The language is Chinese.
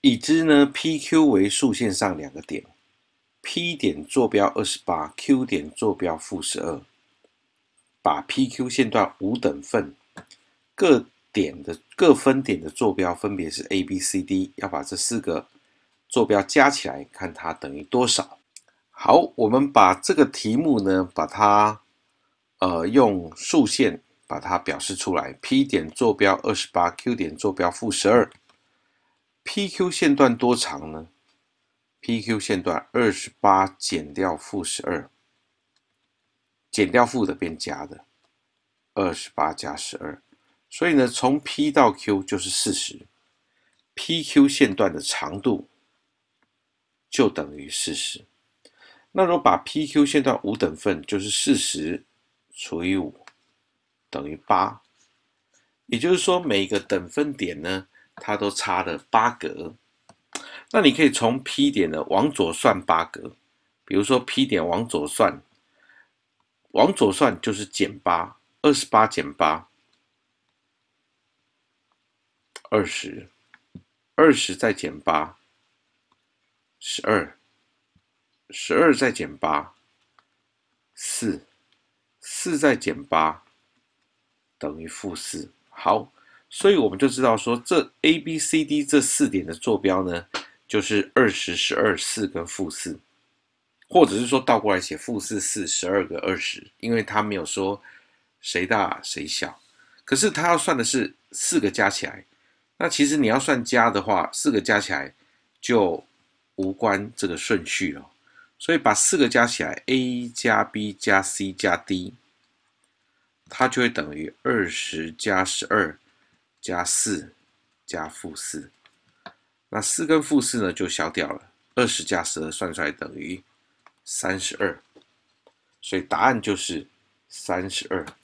已知呢 PQ 为数线上两个点 ，P 点坐标28，Q 点坐标-12，把 PQ 线段五等份，各分点的坐标分别是 A、B、C、D， 要把这四个坐标加起来，看它等于多少。好，我们把这个题目呢，把它用数线把它表示出来 ，P 点坐标28，Q 点坐标-12。PQ 线段多长呢 ？PQ 线段28减掉-12，减掉负的变加的，28加12，所以呢，从 P 到 Q 就是40，PQ 线段的长度就等于40。那如果把 PQ 线段五等份，就是40除以5等于8，也就是说每个等分点呢，它都差了8格。那你可以从 P 点呢往左算8格，比如说 P 点往左算就是减8，28减8，20，20再减8，12，12再减8，4，4再减8等于-4。好，所以我们就知道说，这 A、B、C、D 这四点的坐标呢，就是20、12、4跟-4，或者是说倒过来写-4、4、12个20，因为他没有说谁大谁小。可是他要算的是四个加起来，那其实你要算加的话，四个加起来就无关这个顺序了。所以把四个加起来 ，A 加 B 加 C 加 D， 它就会等于20加12加4加-4。那4跟-4呢就消掉了，20加12算出来等于32，所以答案就是32。